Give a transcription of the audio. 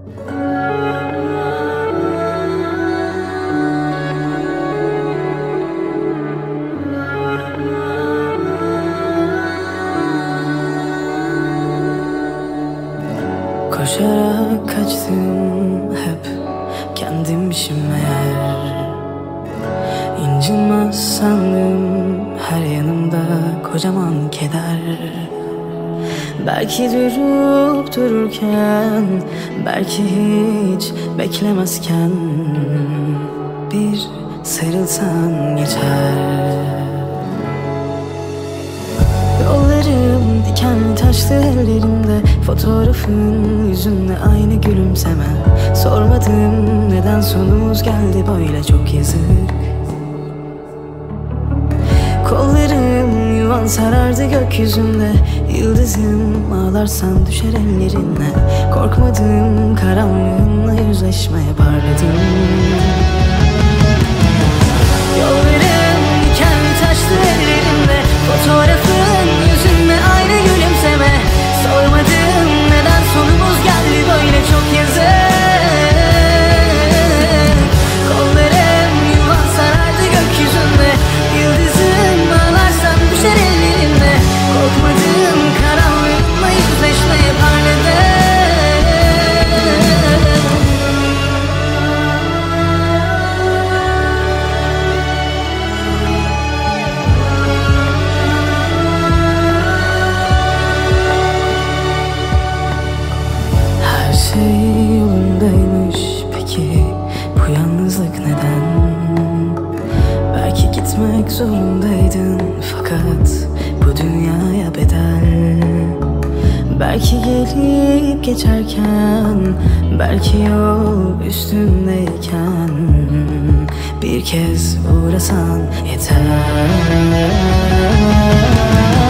Koşarak kaçtım hep kendimmişim meğer. İncinmez sandım her yanımda kocaman keder. Belki durup dururken, belki hiç beklemezken bir sarılsan geçer. Yollarım dikenli taşlı ellerimde, fotoğrafın yüzünde aynı gülümseme. Sormadım neden sonumuz geldi böyle, çok yazık. Kollarım yuvan sarardı gökyüzünde, yıldızım ağlarsan düşer ellerine. Korkmadım karanlığınla yüzleşmeye, parladım. Yollarım dikenli taşlı ellerimde, fotoğrafın yüzünde aynı gülümseme. Sormadım neden sonumuz geldi böyle, çok yazık. Kollarım yuvan sarardı gökyüzünde, yıldızım ağlarsan düşer ellerine. Korkmadım karanlığınla yüzleşmeye, parladım. Her şey yolundaymış, peki bu yalnızlık neden? Belki gitmek zorundaydın fakat bu dünyaya bedel. Belki gelip geçerken, belki yol üstündeyken bir kez uğrasan yeter.